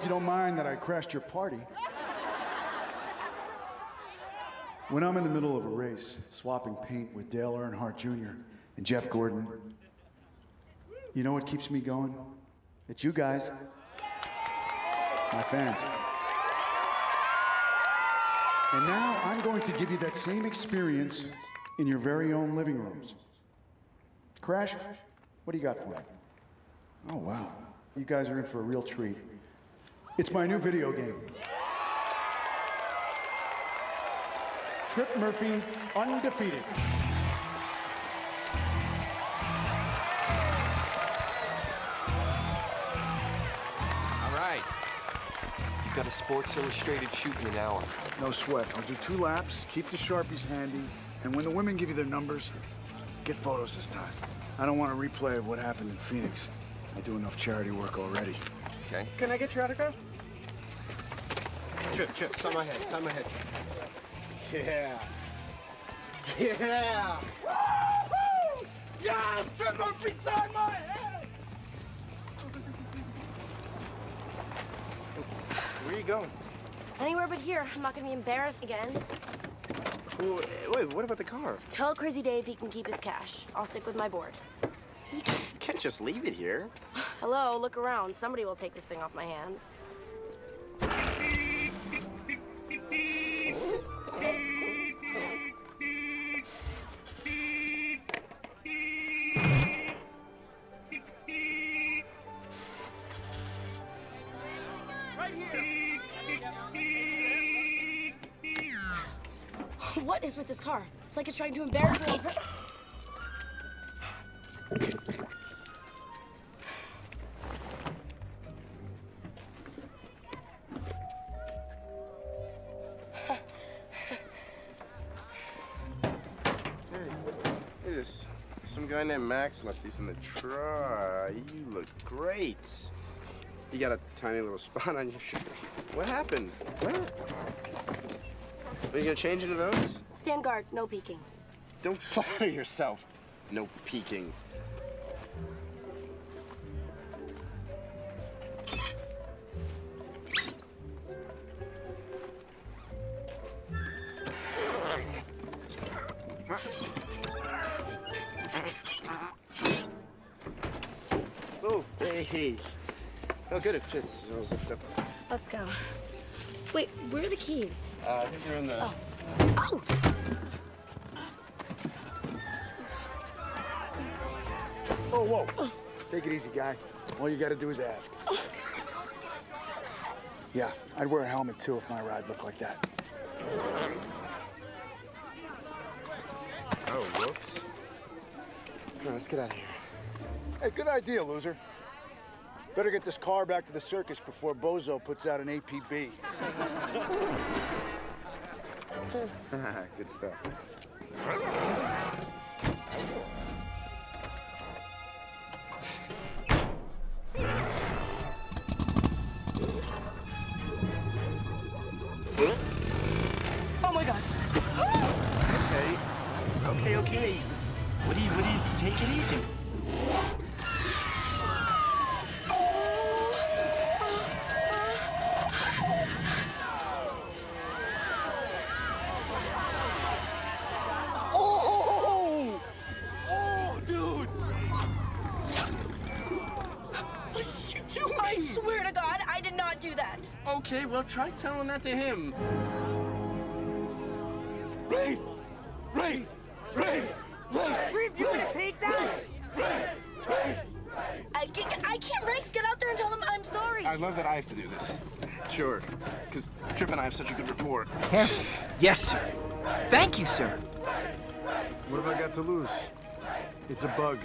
you don't mind that I crashed your party. When I'm in the middle of a race, swapping paint with Dale Earnhardt Jr. and Jeff Gordon, you know what keeps me going? It's you guys, my fans. And now I'm going to give you that same experience in your very own living rooms. Crash, what do you got for me? Oh, wow. You guys are in for a real treat. It's my new video game. Trip Murphy Undefeated. All right. You got a Sports Illustrated shoot in an hour. No sweat. I'll do 2 laps, keep the Sharpies handy, and when the women give you their numbers, get photos this time. I don't want a replay of what happened in Phoenix. I do enough charity work already. Okay. Can I get your autograph? Chip, sign my head, sign my head. Yeah. Yeah! Woo-hoo! Yes! Trip Murphy, sign my head! Where are you going? Anywhere but here. I'm not gonna be embarrassed again. Well, wait, what about the car? Tell Crazy Dave he can keep his cash. I'll stick with my board. You can't just leave it here. Hello, look around. Somebody will take this thing off my hands. What is with this car? It's like it's trying to embarrass me. Some guy named Max left these in the truck. You look great. You got a tiny little spot on your shirt. What happened? What? Are you gonna change into those? Stand guard, no peeking. Don't flatter yourself. No peeking. Oh, hey. Oh, good, it fits. All zipped up. Let's go. Wait, where are the keys? I think they're in the... Oh! Oh! Oh, whoa. Take it easy, guy. All you gotta do is ask. Yeah, I'd wear a helmet, too, if my ride looked like that. Oh, whoops. Come on, let's get out of here. Hey, good idea, loser. Better get this car back to the circus before Bozo puts out an APB. Good stuff. Oh my God! Okay. What do you take it easy? Okay, well, try telling that to him. Race! You can take that? Race! I can't race. Get out there and tell them I'm sorry. I love that I have to do this. Sure, because Trip and I have such a good rapport. Careful. Yes, sir. Thank you, sir. What have I got to lose? It's a bug.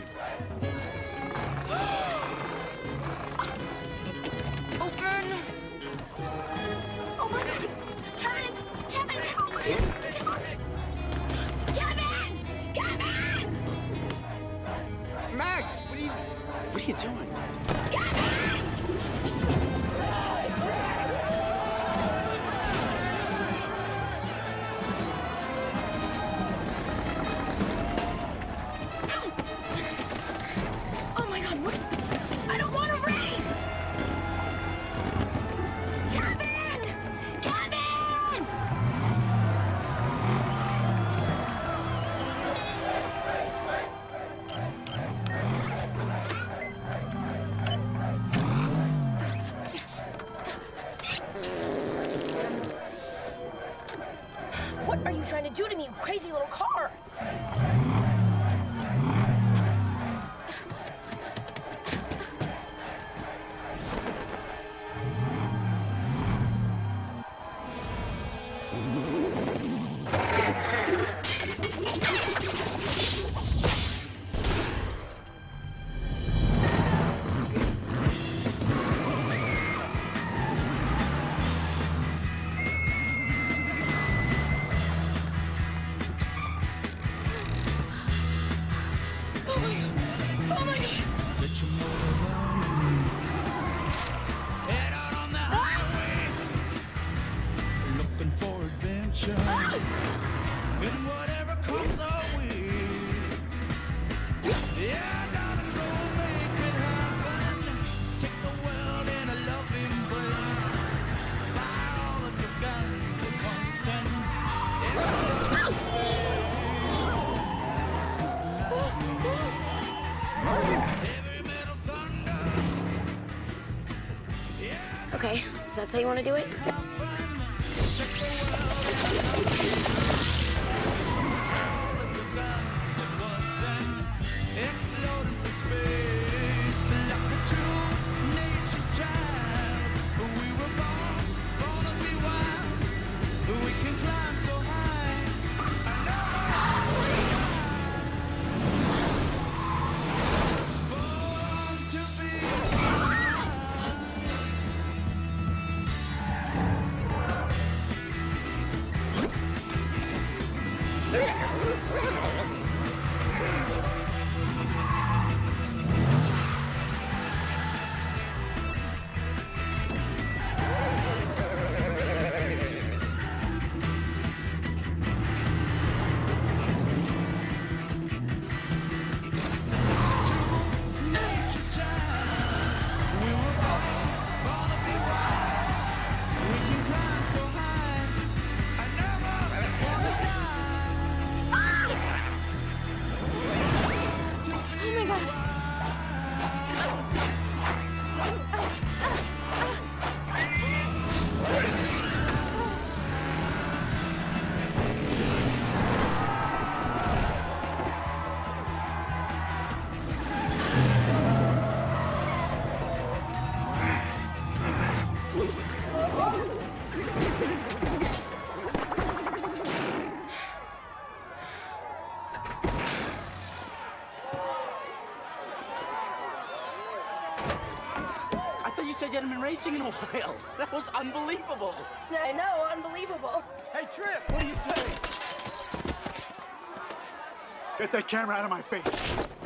Open. Oh my God. Kevin, help me. Kevin! Max, what are you doing? Oh my God, what is... I don't want to race! What are you trying to do to me, you crazy little car? Okay, so that's how you want to do it? You hadn't been racing in a while. That was unbelievable. I know, unbelievable. Hey, Trip, what do you say? Get that camera out of my face.